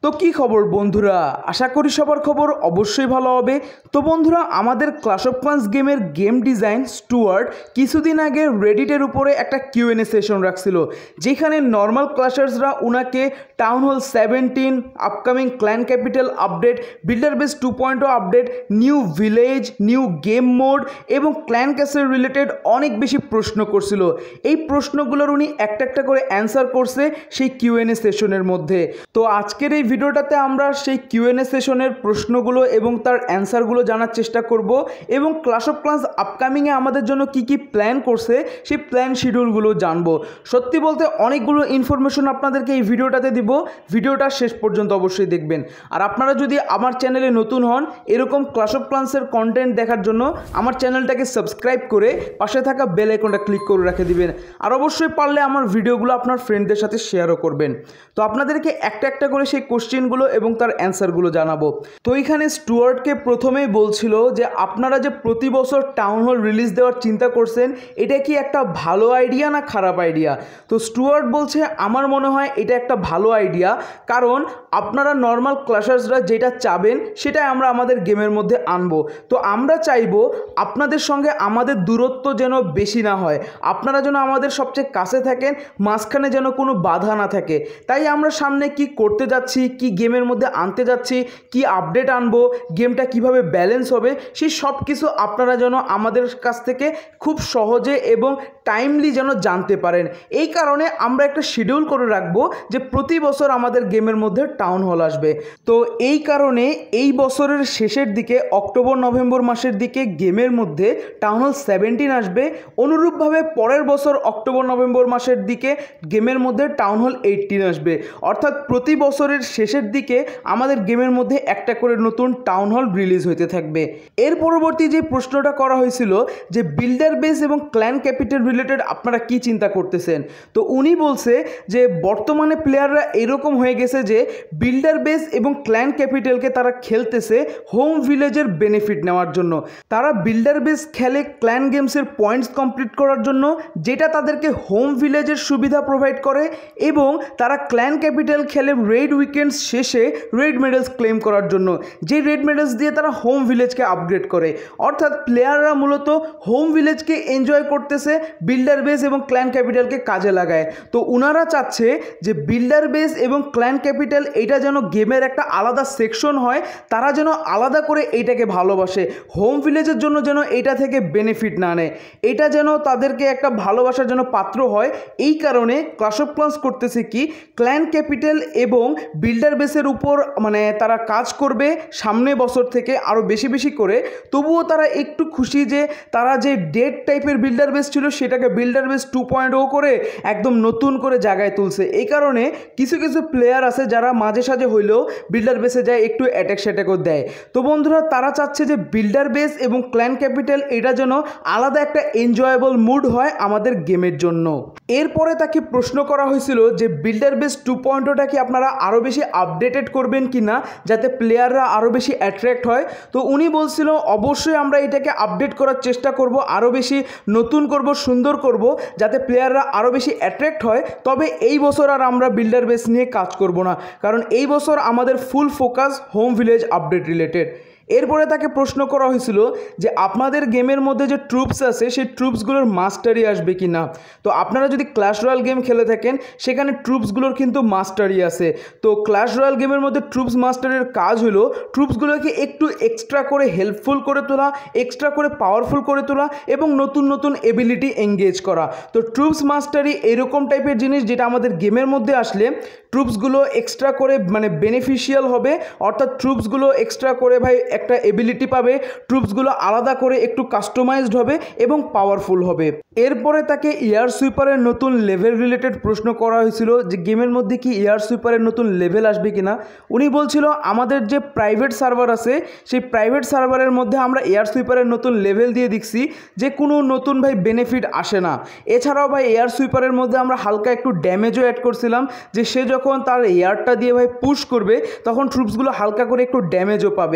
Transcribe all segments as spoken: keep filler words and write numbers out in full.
তো কি খবর বন্ধুরা, আশা করি সবার খবর অবশ্যই ভালো হবে। তো বন্ধুরা, আমাদের ক্লাশ অফ ক্লান্স গেমের গেম ডিজাইন স্টুয়ার্ট কিছুদিন আগে রেডিটের উপরে একটা কিউএনএ সেশন রাখছিল, যেখানে নর্মাল ক্লাশার্সরা ওনাকে town hall seventeen, upcoming clan capital update, builder base two point o update, new village, new game mode এবং ক্ল্যান ক্যাসেল রিলেটেড অনেক বেশি প্রশ্ন করছিল। এই প্রশ্নগুলোর উনি একটা একটা করে অ্যান্সার করছে সেই কিউএনএ সেশনের মধ্যে। তো আজকের এই ভিডিওটাতে আমরা সেই কিউএনএ সেশনের প্রশ্নগুলো এবং তার অ্যান্সারগুলো জানার চেষ্টা করব এবং ক্লাশ অফ ক্লান্স আপকামিংয়ে আমাদের জন্য কি কি প্ল্যান করছে সেই প্ল্যান শিডিউলগুলো জানবো। সত্যি বলতে অনেকগুলো ইনফরমেশন আপনাদেরকে এই ভিডিওটাতে দিব, ভিডিওটা শেষ পর্যন্ত অবশ্যই দেখবেন। আর আপনারা যদি আমার চ্যানেলে নতুন হন, এরকম ক্লাশ অফ ক্লান্সের কন্টেন্ট দেখার জন্য আমার চ্যানেলটাকে সাবস্ক্রাইব করে পাশে থাকা বেল আইকনটা ক্লিক করে রেখে দিবেন। আর অবশ্যই পারলে আমার ভিডিওগুলো আপনার ফ্রেন্ডদের সাথে শেয়ারও করবেন। তো আপনাদেরকে একটা একটা করে সেই কোশ্চেনগুলো এবং তার অ্যান্সারগুলো জানাবো। তো এইখানে স্টুয়ার্টকে প্রথমেই বলছিল যে আপনারা যে প্রতি বছর টাউন হল রিলিজ দেওয়ার চিন্তা করছেন, এটা কি একটা ভালো আইডিয়া না খারাপ আইডিয়া? তো স্টুয়ার্ট বলছে আমার মনে হয় এটা একটা ভালো আইডিয়া, কারণ আপনারা নর্মাল ক্লাশার্সরা যেটা চাবেন সেটাই আমরা আমাদের গেমের মধ্যে আনবো। তো আমরা চাইবো আপনাদের সঙ্গে আমাদের দূরত্ব যেন বেশি না হয়, আপনারা যেন আমাদের সবচেয়ে কাছে থাকেন, মাঝখানে যেন কোনো বাধা না থাকে। তাই আমরা সামনে কি করতে যাচ্ছি, কি গেমের মধ্যে আনতে যাচ্ছি, কি আপডেট আনবো, গেমটা কিভাবে ব্যালেন্স হবে, সেই সব কিছু আপনারা যেন আমাদের কাছ থেকে খুব সহজে এবং টাইমলি যেন জানতে পারেন। এই কারণে আমরা একটা শিডিউল করে রাখবো যে প্রতি বছর আমাদের গেমের মধ্যে টাউন হল আসবে। তো এই কারণে এই বছরের শেষের দিকে অক্টোবর নভেম্বর মাসের দিকে গেমের মধ্যে টাউন হল সেভেন্টিন আসবে। অনুরূপভাবে পরের বছর অক্টোবর নভেম্বর মাসের দিকে গেমের মধ্যে টাউন হল এইটিন আসবে। অর্থাৎ প্রতি বছরের শেষের দিকে আমাদের গেমের মধ্যে একটা করে নতুন টাউন হল রিলিজ হইতে থাকবে। এর পরবর্তী যে প্রশ্নটা করা হয়েছিল যে বিল্ডার বেস এবং ক্ল্যান ক্যাপিটাল রিলেটেড আপনারা কি চিন্তা করতেছেন, তো উনি বলছে যে বর্তমানে প্লেয়াররা এরকম হয়ে গেছে যে বিল্ডার বেস এবং ক্ল্যান ক্যাপিটালকে তারা খেলতেছে হোম ভিলেজের বেনিফিট নেওয়ার জন্য। তারা বিল্ডার বেস খেলে ক্ল্যান গেমসের পয়েন্টস কমপ্লিট করার জন্য, যেটা তাদেরকে হোম ভিলেজের সুবিধা প্রোভাইড করে, এবং তারা ক্ল্যান ক্যাপিটাল খেলে রেড উইকেন্ডস শেষে রেড মেডেলস ক্লেম করার জন্য, যে রেড মেডেলস দিয়ে তারা হোম ভিলেজকে আপগ্রেড করে। অর্থাৎ প্লেয়াররা মূলত হোম ভিলেজকে এনজয় করতেছে, বিল্ডার বেস এবং ক্ল্যান ক্যাপিটালকে কাজে লাগায়। তো ওনারা চাচ্ছে যে বিল্ডার বেস এবং ক্ল্যান ক্যাপিটাল এটা যেন গেমের একটা আলাদা সেকশন হয়, তারা যেন আলাদা করে এইটাকে ভালোবাসে, হোম ভিলেজের জন্য যেন এইটা থেকে বেনিফিট না নেয়, এটা যেন তাদেরকে একটা ভালোবাসার জন্য পাত্র হয়। এই কারণে ক্লাশ অফ ক্লান্স করতেছে কি ক্ল্যান ক্যাপিটাল এবং বিল্ডার বেসের উপর মানে তারা কাজ করবে সামনে বছর থেকে আরও বেশি বেশি করে। তবুও তারা একটু খুশি যে তারা যে ডেড টাইপের বিল্ডার বেস ছিল সেটাকে builder base two point o করে একদম নতুন করে জায়গায় তুলছে। এই কারণে কিছু কিছু প্লেয়ার আছে যারা মাঝে সাঝে হইলেও বিল্ডার বেসে যায় একটু অ্যাটাক স্যাটাকও দেয়। তো বন্ধুরা, তারা চাচ্ছে যে বিল্ডার বেস এবং ক্ল্যান ক্যাপিটাল এটা যেন আলাদা একটা এনজয়েবল মুড হয় আমাদের গেমের জন্য। এরপরে তাকে প্রশ্ন করা হয়েছিল যে বিল্ডার বেস টু পয়েন্ট ওটা কি আপনারা আরও বেশি আপডেটেড করবেন কি না, যাতে প্লেয়াররা আরও বেশি অ্যাট্রাক্ট হয়। তো উনি বলছিল অবশ্যই আমরা এটাকে আপডেট করার চেষ্টা করব, আরও বেশি নতুন করব, সুন্দর করব, যাতে প্লেয়াররা আরও বেশি অ্যাট্রাক্ট হয়। তবে এই বছর আর আমরা বিল্ডার বেস নিয়ে কাজ করব না, কারণ এই বছর আমাদের full focus home village update related. এরপরে তাকে প্রশ্ন করা হয়েছিল যে আপনাদের গেমের মধ্যে যে ট্রুপস আছে সেই ট্রুপসগুলোর মাস্টারি আসবে কি না। তো আপনারা যদি ক্ল্যাশ রয়্যাল গেম খেলে থাকেন সেখানে ট্রুপসগুলোর কিন্তু মাস্টারি আছে। তো ক্ল্যাশ রয়্যাল গেমের মধ্যে ট্রুপস মাস্টারির কাজ হলো ট্রুপসগুলোকে একটু এক্সট্রা করে হেল্পফুল করে তোলা, এক্সট্রা করে পাওয়ারফুল করে তোলা এবং নতুন নতুন এবিলিটি এঙ্গেজ করা। তো ট্রুপস মাস্টারি এরকম টাইপের জিনিস যেটা আমাদের গেমের মধ্যে আসলে ট্রুপসগুলো এক্সট্রা করে মানে বেনিফিশিয়াল হবে। অর্থাৎ ট্রুপসগুলো এক্সট্রা করে ভাই একটা এবিলিটি পাবে, ট্রুপসগুলো আলাদা করে একটু কাস্টমাইজড হবে এবং পাওয়ারফুল হবে। এরপরে তাকে এয়ার সুইপারের নতুন লেভেল রিলেটেড প্রশ্ন করা হয়েছিল যে গেমের মধ্যে কি এয়ার সুইপারের নতুন লেভেল আসবে কিনা। উনি বলছিল আমাদের যে প্রাইভেট সার্ভার আছে সেই প্রাইভেট সার্ভারের মধ্যে আমরা এয়ার সুইপারের নতুন লেভেল দিয়ে দেখছি যে কোনো নতুন ভাই বেনিফিট আসে না। এছাড়াও ভাই এয়ার সুইপারের মধ্যে আমরা হালকা একটু ড্যামেজও অ্যাড করছিলাম, যে সে যখন তার এয়ারটা দিয়ে ভাই পুশ করবে তখন ট্রুপসগুলো হালকা করে একটু ড্যামেজও পাবে। তো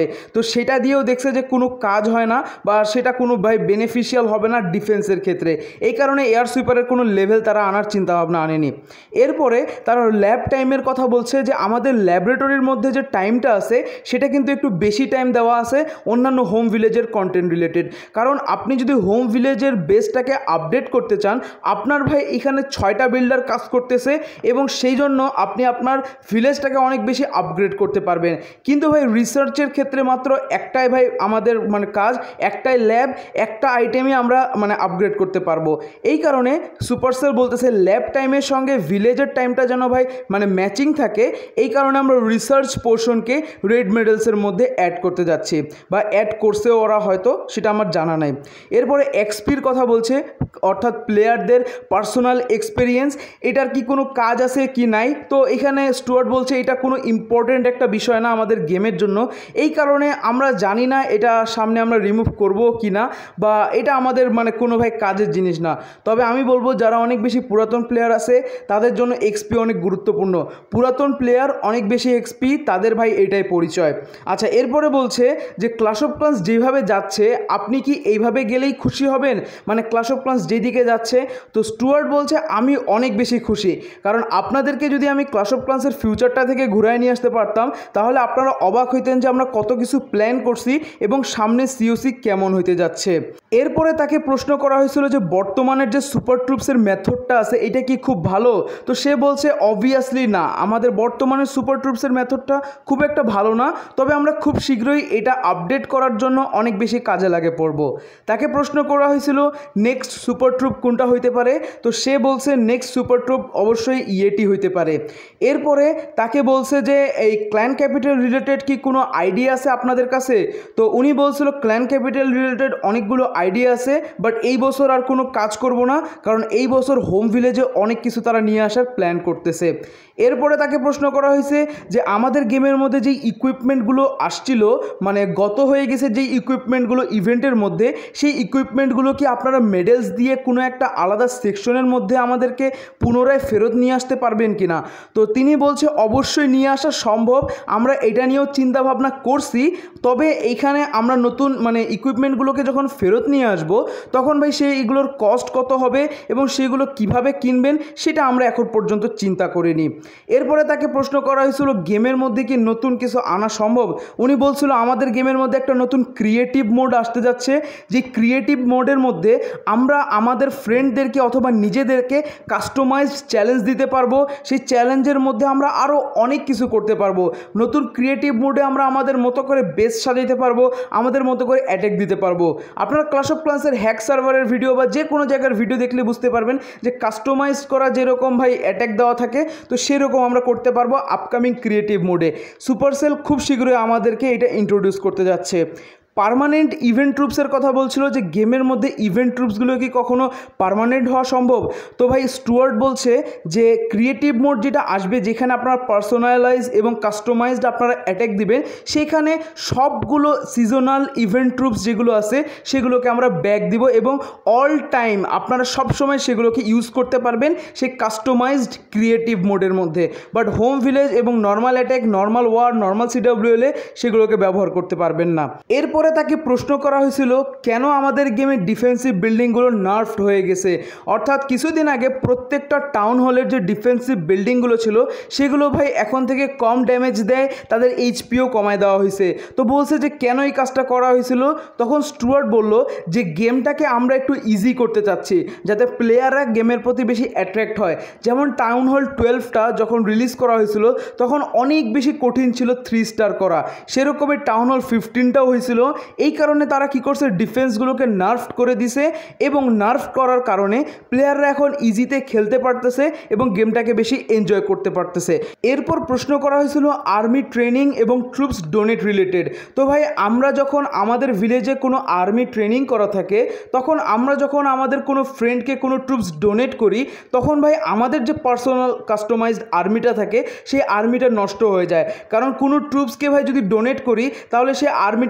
সেটা দিয়েও দেখছে যে কোনো কাজ হয় না বা সেটা কোনো ভাই বেনিফিশিয়াল হবে না ডিফেন্সের ক্ষেত্রে। এই কারণে এয়ার সুইপারের কোনো লেভেল তারা আনার চিন্তাভাবনা আনেনি। এরপরে তারা ল্যাব টাইমের কথা বলছে যে আমাদের ল্যাবরেটরির মধ্যে যে টাইমটা আছে সেটা কিন্তু একটু বেশি টাইম দেওয়া আছে অন্যান্য হোম ভিলেজের কন্টেন্ট রিলেটেড। কারণ আপনি যদি হোম ভিলেজের বেসটাকে আপডেট করতে চান, আপনার ভাই এখানে ছয়টা বিল্ডার কাজ করতেছে এবং সেই জন্য আপনি আপনার ভিলেজটাকে অনেক বেশি আপগ্রেড করতে পারবেন। কিন্তু ভাই রিসার্চের ক্ষেত্রে মাত্র একটাই ভাই আমাদের মানে কাজ, একটাই ল্যাব, একটা আইটেমই আমরা মানে আপগ্রেড করতে পারবো। এই কারণে সুপারসেল বলতেছে ল্যাব টাইমের সঙ্গে ভিলেজের টাইমটা যেন ভাই মানে ম্যাচিং থাকে। এই কারণে আমরা রিসার্চ পোর্শনকে রেড মেডেলসের মধ্যে অ্যাড করতে যাচ্ছি, বা অ্যাড করছেও ওরা হয়তো, সেটা আমার জানা নাই। এরপরে এক্সপির কথা বলছে, অর্থাৎ প্লেয়ারদের পার্সোনাল এক্সপিরিয়েন্স, এটার কি কোনো কাজ আছে কি নাই। তো এখানে স্টুয়ার্ট বলছে এটা কোনো ইম্পর্টেন্ট একটা বিষয় না আমাদের গেমের জন্য। এই কারণে আমরা জানি না এটা সামনে আমরা রিমুভ করব কি না, বা এটা আমাদের মানে কোনো ভাই কাজের জিনিস না। তবে আমি বলবো যারা অনেক বেশি পুরাতন প্লেয়ার আছে তাদের জন্য এক্সপি অনেক গুরুত্বপূর্ণ। পুরাতন প্লেয়ার অনেক বেশি এক্সপি, তাদের ভাই এটাই পরিচয়। আচ্ছা, এরপরে বলছে যে ক্লাশ অফ ক্লান্স যেভাবে যাচ্ছে আপনি কি এইভাবে গেলেই খুশি হবেন, মানে ক্লাশ অফ ক্লান্স যেদিকে যাচ্ছে। তো স্টুয়ার্ট বলছে আমি অনেক বেশি খুশি, কারণ আপনাদেরকে যদি আমি ক্লাশ অফ ক্লান্সের ফিউচারটা থেকে ঘুরায় নিয়ে আসতে পারতাম তাহলে আপনারা অবাক হইতেন যে আমরা কত কিছু প্ল্যান করছি এবং সামনে সিওসি কেমন হইতে যাচ্ছে। এরপরে তাকে প্রশ্ন করা হয়েছিল যে বর্তমানের যে সুপার ট্রুপসের মেথডটা আছে এটা কি খুব ভালো। তো সে বলছে অবভিয়াসলি না, আমাদের বর্তমানের সুপার ট্রুপসের মেথডটা খুব একটা ভালো না, তবে আমরা খুব শীঘ্রই এটা আপডেট করার জন্য অনেক বেশি কাজে লাগে পড়ব। তাকে প্রশ্ন করা হয়েছিল নেক্সট সুপার ট্রুপ কোনটা হইতে পারে। তো সে বলছে নেক্সট সুপার ট্রুপ অবশ্যই ইয়েটি হইতে পারে। এরপরে তাকে বলছে যে এই ক্ল্যান ক্যাপিটাল রিলেটেড কি কোনো আইডিয়া আছে আপনাদের কাছে। তো উনি বলছিল ক্ল্যান ক্যাপিটাল রিলেটেড অনেকগুলো আইডিয়া আছে, বাট এই বছর আর কোনো কাজ করব না, কারণ এই বছর হোম ভিলেজে অনেক কিছু তারা নিয়ে আসার প্ল্যান করতেছে। এরপরে তাকে প্রশ্ন করা হয়েছে যে আমাদের গেমের মধ্যে যেই ইকুইপমেন্টগুলো আসছিল, মানে গত হয়ে গেছে যেই ইকুইপমেন্টগুলো ইভেন্টের মধ্যে, সেই ইকুইপমেন্টগুলো কি আপনারা মেডেলস দিয়ে কোনো একটা আলাদা সেকশনের মধ্যে আমাদেরকে পুনরায় ফেরত নিয়ে আসতে পারবেন কি না। তো তিনি বলছে অবশ্যই নিয়ে আসা সম্ভব, আমরা এটা নিয়েও চিন্তাভাবনা করছি, তবে এইখানে আমরা নতুন মানে ইকুইপমেন্টগুলোকে যখন ফেরত নিয়ে আসব তখন ভাই সেইগুলোর কস্ট কত হবে এবং সেগুলো কিভাবে কিনবেন সেটা আমরা এখন পর্যন্ত চিন্তা করিনি। এরপরে তাকে প্রশ্ন করা হয়েছিল গেমের মধ্যে কি নতুন কিছু আনা সম্ভব। উনি বলছিল আমাদের গেমের মধ্যে একটা নতুন ক্রিয়েটিভ মোড আসতে যাচ্ছে, যে ক্রিয়েটিভ মোডের মধ্যে আমরা আমাদের ফ্রেন্ডদেরকে অথবা নিজেদেরকে কাস্টমাইজড চ্যালেঞ্জ দিতে পারবো। সেই চ্যালেঞ্জের মধ্যে আমরা আরও অনেক কিছু করতে পারবো। নতুন ক্রিয়েটিভ মোডে আমরা আমাদের মতো করে বেস সাজাইতে পারবো, আমাদের মতো করে অ্যাটাক দিতে পারবো। আপনারা ক্লাশ অফ ক্লান্সের হ্যাক সার্ভারের ভিডিও বা যে কোনো জায়গার ভিডিও দেখলে বুঝতে পারবেন যে কাস্টমাইজ করা যেরকম ভাই অ্যাটাক দেওয়া থাকে, তো সেরকম আমরা করতে পারবো আপকামিং ক্রিয়েটিভ মোডে। সুপারসেল খুব শীঘ্রই আমাদেরকে এটা ইন্ট্রোডিউস করতে যাচ্ছে। পার্মানেন্ট ইভেন্ট ট্রুপসের কথা বলছিল যে গেমের মধ্যে ইভেন্ট ট্রুপসগুলো কি কখনো পার্মানেন্ট হওয়া সম্ভব। তো ভাই স্টুয়ার্ট বলছে যে ক্রিয়েটিভ মোড যেটা আসবে, যেখানে আপনারা পার্সোনালাইজ এবং কাস্টমাইজড আপনারা অ্যাটাক দিবেন, সেখানে সবগুলো সিজনাল ইভেন্ট ট্রুপস যেগুলো আছে সেগুলোকে আমরা ব্যাক দিব এবং অল টাইম আপনারা সবসময় সেগুলোকে ইউজ করতে পারবেন সেই কাস্টমাইজড ক্রিয়েটিভ মোডের মধ্যে। বাট হোম ভিলেজ এবং normal attack, normal war, normal সিডাব্লিউএলে সেগুলোকে ব্যবহার করতে পারবেন না। এরপর পরে তাকে প্রশ্ন করা হয়েছিল কেন আমাদের গেমে ডিফেন্সিভ বিল্ডিংগুলো নার্ফড হয়ে গেছে। অর্থাৎ কিছুদিন আগে প্রত্যেকটা টাউন হলের যে ডিফেন্সিভ বিল্ডিংগুলো ছিল সেগুলো ভাই এখন থেকে কম ড্যামেজ দেয়, তাদের এইচপিও কমায় দেওয়া হয়েছে। তো বলছে যে কেন এই কাজটা করা হয়েছিল। তখন স্টুয়ার্ট বলল যে গেমটাকে আমরা একটু ইজি করতে চাচ্ছি যাতে প্লেয়াররা গেমের প্রতি বেশি অ্যাট্রাক্ট হয়। যেমন টাউন হল টুয়েলভটা যখন রিলিজ করা হয়েছিল তখন অনেক বেশি কঠিন ছিল থ্রি স্টার করা, সেরকমই টাউন হল ফিফটিনটাও হয়েছিল। এই কারণে তারা কি করছে, ডিফেন্সগুলোকে নার্ভ করে দিছে এবং নার্ভ করার কারণে প্লেয়াররা এখন ইজিতে খেলতে পারতেছে এবং গেমটাকে বেশি এনজয় করতে পারতেছে। এরপর প্রশ্ন করা হয়েছিল আর্মি ট্রেনিং এবং ট্রুপস ডোনেট রিলেটেড। তো ভাই আমরা যখন আমাদের ভিলেজে কোনো আর্মি ট্রেনিং করা থাকে, তখন আমরা যখন আমাদের কোনো ফ্রেন্ডকে কোনো ট্রুপস ডোনেট করি, তখন ভাই আমাদের যে পার্সোনাল কাস্টমাইজড আর্মিটা থাকে সেই আর্মিটা নষ্ট হয়ে যায়। কারণ কোনো ট্রুপসকে ভাই যদি ডোনেট করি তাহলে সেই আর্মিটা কী হয়ে যায়,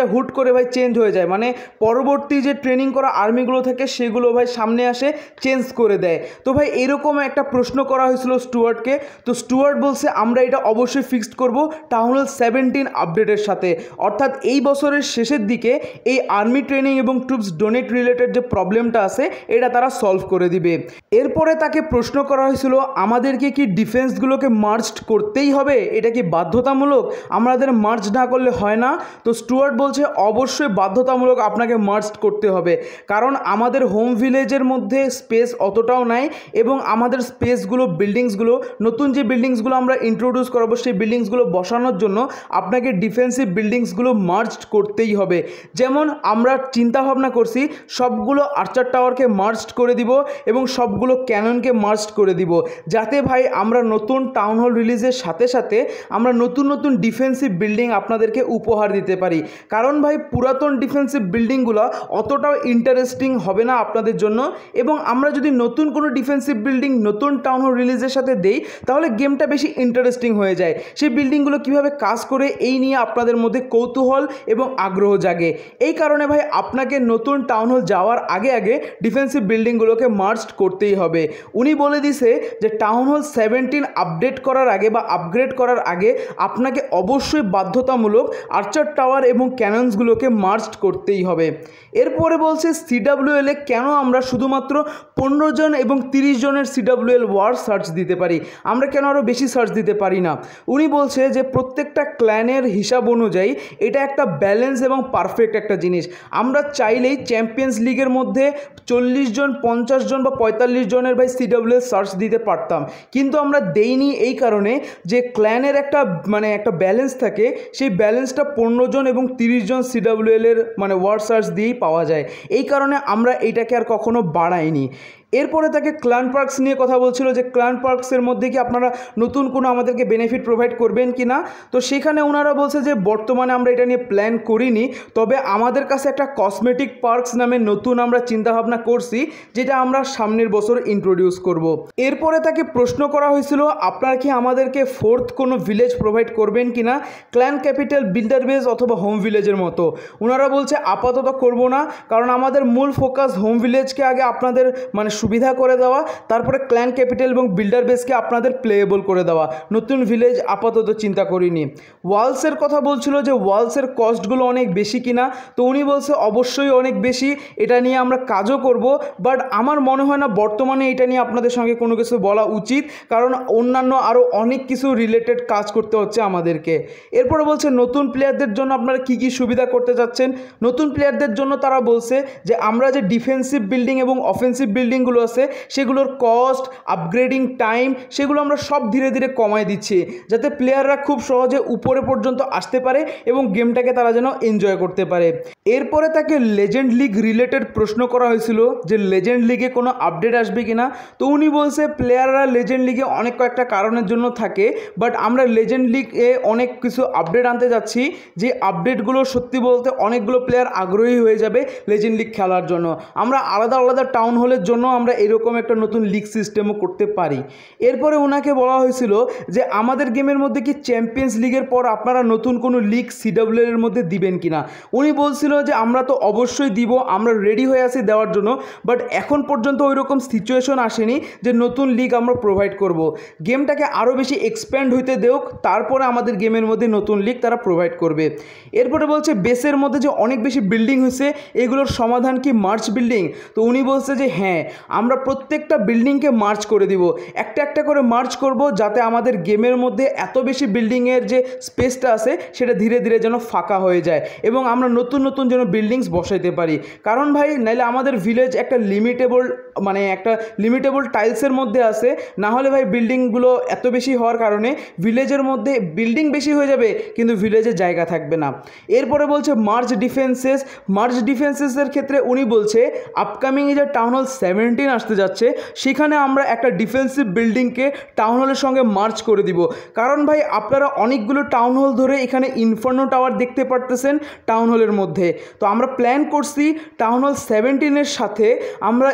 হুট করে ভাই চেঞ্জ হয়ে যায়, মানে পরবর্তী যে ট্রেনিং করা আর্মিগুলো থাকে সেগুলো ভাই সামনে আসে চেঞ্জ করে দেয়। তো ভাই এরকম একটা প্রশ্ন করা হয়েছিল স্টুয়ার্টকে। তো স্টুয়ার্ট বলছে আমরা এটা অবশ্যই ফিক্সড করব টাউন হল সেভেন্টিন আপডেটের সাথে, অর্থাৎ এই বছরের শেষের দিকে এই আর্মি ট্রেনিং এবং ট্রুপস ডোনেট রিলেটেড যে প্রবলেমটা আছে এটা তারা সলভ করে দিবে। এরপরে তাকে প্রশ্ন করা হয়েছিল আমাদেরকে কি ডিফেন্সগুলোকে মার্জড করতেই হবে, এটা কি বাধ্যতামূলক, আমাদের মার্জ না করলে হয় না? তো স্টুয়ার্ট বলছে অবশ্যই বাধ্যতামূলক আপনাকে মার্জ করতে হবে, কারণ আমাদের হোম ভিলেজের মধ্যে স্পেস অতটাও নাই এবং আমাদের স্পেসগুলো বিল্ডিংসগুলো নতুন যে বিল্ডিংসগুলো আমরা ইন্ট্রোডিউস করাবো সেই বিল্ডিংসগুলো বসানোর জন্য আপনাকে ডিফেন্সিভ বিল্ডিংসগুলো মার্জ করতেই হবে। যেমন আমরা চিন্তা ভাবনা করছি সবগুলো আর্চার টাওয়ারকে মার্জ করে দিব এবং সবগুলো ক্যাননকে মার্জ করে দিব, যাতে ভাই আমরা নতুন টাউন হল রিলিজের সাথে সাথে আমরা নতুন নতুন ডিফেন্সিভ বিল্ডিং আপনাদেরকে উপহার দিতে পারি। কারণ ভাই পুরাতন ডিফেন্সিভ বিল্ডিংগুলো অতটাও ইন্টারেস্টিং হবে না আপনাদের জন্য, এবং আমরা যদি নতুন কোনো ডিফেন্সিভ বিল্ডিং নতুন টাউন হল রিলিজের সাথে দেই তাহলে গেমটা বেশি ইন্টারেস্টিং হয়ে যায়। সেই বিল্ডিংগুলো কীভাবে কাজ করে এই নিয়ে আপনাদের মধ্যে কৌতূহল এবং আগ্রহ জাগে। এই কারণে ভাই আপনাকে নতুন টাউন হল যাওয়ার আগে আগে ডিফেন্সিভ বিল্ডিংগুলোকে মার্জ করতেই হবে। উনি বলে দিছে যে টাউন হল সেভেন্টিন আপডেট করার আগে বা আপগ্রেড করার আগে আপনাকে অবশ্যই বাধ্যতামূলক আর্চার টাওয়ার এবং ক্যাননসগুলোকে মার্জ করতেই হবে। এরপরে বলছে সিডাব্লিউএল এ কেন আমরা শুধুমাত্র পনেরো জন এবং তিরিশ জনের সিডাব্লিউএল ওয়ার সার্চ দিতে পারি, আমরা কেন আরও বেশি সার্চ দিতে পারি না? উনি বলছে যে প্রত্যেকটা ক্ল্যানের হিসাব অনুযায়ী এটা একটা ব্যালেন্স এবং পারফেক্ট একটা জিনিস। আমরা চাইলেই চ্যাম্পিয়ন্স লিগের মধ্যে চল্লিশ জন পঞ্চাশ জন বা পঁয়তাল্লিশ জনের ভাই সিডাব্লিউএল সার্চ দিতে পারতাম, কিন্তু আমরা দেইনি এই কারণে যে ক্ল্যানের একটা মানে একটা ব্যালেন্স থাকে, সেই ব্যালেন্সটা পনেরো জন এবং তিরিশ জন সিডাব্লিউএল এর মানে ওয়ার সার্চ দিয়েই পাওয়া যায়। এই কারণে আমরা এইটাকে আর কখনো বাড়াইনি। এরপরে তাকে ক্ল্যান পার্কস নিয়ে কথা বলছিল যে ক্ল্যান পার্কসের মধ্যে কি আপনারা নতুন কোনো আমাদেরকে বেনিফিট প্রোভাইড করবেন কি না। তো সেখানে ওনারা বলছে যে বর্তমানে আমরা এটা নিয়ে প্ল্যান করিনি, তবে আমাদের কাছে একটা কসমেটিক পার্কস নামে নতুন আমরা চিন্তাভাবনা করছি, যেটা আমরা সামনের বছর ইন্ট্রোডিউস করব। এরপরে তাকে প্রশ্ন করা হয়েছিল আপনারা কি আমাদেরকে ফোর্থ কোনো ভিলেজ প্রোভাইড করবেন কি না, ক্ল্যান ক্যাপিটাল, বিল্ডার বেস অথবা হোম ভিলেজের মতো। ওনারা বলছে আপাতত করব না, কারণ আমাদের মূল ফোকাস হোম ভিলেজকে আগে আপনাদের মানে সুবিধা করে দেওয়া, তারপরে ক্ল্যান ক্যাপিটাল এবং বিল্ডার বেসকে আপনাদের প্লেয়েবল করে দেওয়া। নতুন ভিলেজ আপাতত চিন্তা করিনি। ওয়ালসের কথা বলছিল যে ওয়ালসের কস্টগুলো অনেক বেশি কিনা, তো উনি বলছে অবশ্যই অনেক বেশি, এটা নিয়ে আমরা কাজও করব, বাট আমার মনে হয় না বর্তমানে এটা নিয়ে আপনাদের সঙ্গে কোনো কিছু বলা উচিত, কারণ অন্যান্য আরও অনেক কিছু রিলেটেড কাজ করতে হচ্ছে আমাদেরকে। এরপরে বলছে নতুন প্লেয়ারদের জন্য আপনারা কী কী সুবিধা করতে যাচ্ছেন। নতুন প্লেয়ারদের জন্য তারা বলছে যে আমরা যে ডিফেন্সিভ বিল্ডিং এবং অফেন্সিভ বিল্ডিংগুলো আছে সেগুলোর কস্ট, আপগ্রেডিং টাইম, সেগুলো আমরা সব ধীরে ধীরে কমায় দিচ্ছি, যাতে প্লেয়াররা খুব সহজে উপরে পর্যন্ত আসতে পারে এবং গেমটাকে তারা যেন এনজয় করতে পারে। এরপরে তাকে লেজেন্ড লিগ রিলেটেড প্রশ্ন করা হয়েছিল যে লেজেন্ড লিগে কোনো আপডেট আসবে কিনা। তো উনি বলছে প্লেয়াররা লেজেন্ড লিগে অনেক কয়েকটা কারণের জন্য থাকে, বাট আমরা লেজেন্ড লিগে অনেক কিছু আপডেট আনতে যাচ্ছি, যে আপডেটগুলো সত্যি বলতে অনেকগুলো প্লেয়ার আগ্রহী হয়ে যাবে লেজেন্ড লিগ খেলার জন্য। আমরা আলাদা আলাদা টাউন হলের জন্য আমরা এরকম একটা নতুন লিগ সিস্টেমও করতে পারি। এরপরে ওনাকে বলা হয়েছিল যে আমাদের গেমের মধ্যে কি চ্যাম্পিয়ন্স লিগের পর আপনারা নতুন কোনো লিগ সিডাব্লিউ এর মধ্যে দিবেন কিনা। উনি বলছিল যে আমরা তো অবশ্যই দিব, আমরা রেডি হয়ে আছি দেওয়ার জন্য, বাট এখন পর্যন্ত ওই রকম সিচুয়েশন আসেনি যে নতুন লিগ আমরা প্রোভাইড করব। গেমটাকে আরও বেশি এক্সপ্যান্ড হইতে দেওক, তারপরে আমাদের গেমের মধ্যে নতুন লিগ তারা প্রোভাইড করবে। এরপরে বলছে বেসের মধ্যে যে অনেক বেশি বিল্ডিং হয়েছে এগুলোর সমাধান কি মার্চ বিল্ডিং। তো উনি বলছে যে হ্যাঁ, আমরা প্রত্যেকটা বিল্ডিংকে মার্চ করে দিব, একটা একটা করে মার্চ করব, যাতে আমাদের গেমের মধ্যে এত বেশি বিল্ডিংয়ের যে স্পেসটা আছে সেটা ধীরে ধীরে যেন ফাঁকা হয়ে যায় এবং আমরা নতুন নতুন যেন বিল্ডিংস বসাইতে পারি। কারণ ভাই নাইলে আমাদের ভিলেজ একটা লিমিটেবল মানে একটা লিমিটেবল টাইলসের মধ্যে আছে, না হলে ভাই বিল্ডিংগুলো এত বেশি হওয়ার কারণে ভিলেজের মধ্যে বিল্ডিং বেশি হয়ে যাবে কিন্তু ভিলেজে জায়গা থাকবে না। এরপরে বলছে মার্চ ডিফেন্সেস। মার্চ ডিফেন্সেসের ক্ষেত্রে উনি বলছে আপকামিং যে টাউন হল সেভেন্টিন আসতে যাচ্ছে সেখানে আমরা একটা ডিফেন্সিভ বিল্ডিংকে টাউন হলের সঙ্গে মার্চ করে দিব। কারণ ভাই আপনারা অনেকগুলো টাউন হল ধরে এখানে ইনফার্নো টাওয়ার দেখতে পারতেছেন টাউন হলের মধ্যে, তো আমরা প্ল্যান করছি টাউন হল সেভেন্টিনের সাথে আমরা ইগল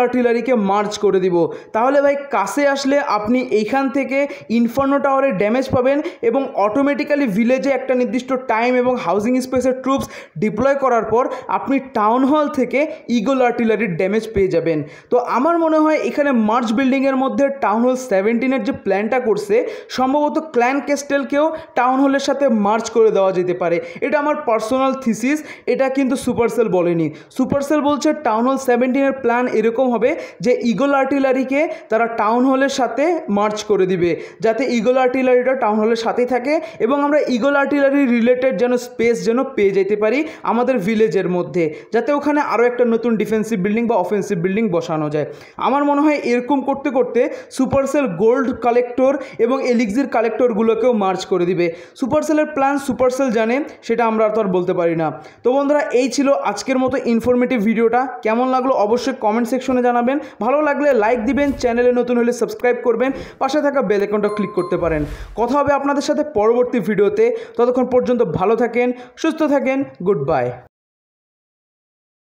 আর্টিলারিকে মার্চ করে দিব। তাহলে ভাই কাছে আসলে আপনি এইখান থেকে ইনফার্নো টাওয়ারে ড্যামেজ পাবেন এবং অটোমেটিক্যালি ভিলেজে একটা নির্দিষ্ট টাইম এবং হাউজিং স্পেসের ট্রুপস ডিপ্লয় করার পর আপনি টাউন হল থেকে ইগল আর্টিলারির ড্যামেজ পেয়ে যাবেন। তো আমার মনে হয় এখানে মার্চ বিল্ডিংয়ের মধ্যে টাউন হল সেভেন্টিনের যে প্ল্যানটা করছে সম্ভবত ক্ল্যান ক্যাস্টেলকেও টাউন হলের সাথে মার্চ করে দেওয়া যেতে পারে। এটা আমার পার্সোনাল থিসিস, এটা কিন্তু সুপারসেল বলেনি। সুপারসেল বলছে টাউন হল সেভেন্টিনের প্ল্যান এরকম হবে যে ইগল আর্টিলারিকে তারা টাউন হলের সাথে মার্চ করে দিবে, যাতে ইগল আর্টিলারিটা টাউন হলের সাথেই থাকে এবং আমরা ইগল আর্টিলারি রিলেটেড যেন স্পেস যেন পেয়ে যেতে পারি আমাদের ভিলেজের মধ্যে, যাতে ওখানে আরও একটা নতুন ডিফেন্সিভ বিল্ডিং বা অফেন্সিভ বিল্ডিং বসানো যায়। আমার মনে হয় এরকম করতে করতে সুপারসেল গোল্ড কালেক্টর এবং এলিক্সির কালেক্টরগুলোকেও মার্চ করে দিবে। সুপারসেলের প্ল্যান সুপারসেল জানে, সেটা আমরা তো আর বলতে পারি না। তো বন্ধুরা, এই ছিল আজকের মতো ইনফরমেটিভ ভিডিওটা। কেমন লাগলো অবশ্যই কমেন্ট সেকশনে জানাবেন। ভালো লাগলে লাইক দিবেন, চ্যানেলে নতুন হলে সাবস্ক্রাইব করবেন, পাশে থাকা বেল আইকনটা ক্লিক করতে পারেন। কথা হবে আপনাদের সাথে পরবর্তী ভিডিওতে। ততক্ষণ পর্যন্ত ভালো থাকেন, সুস্থ থাকেন, গুড বাই।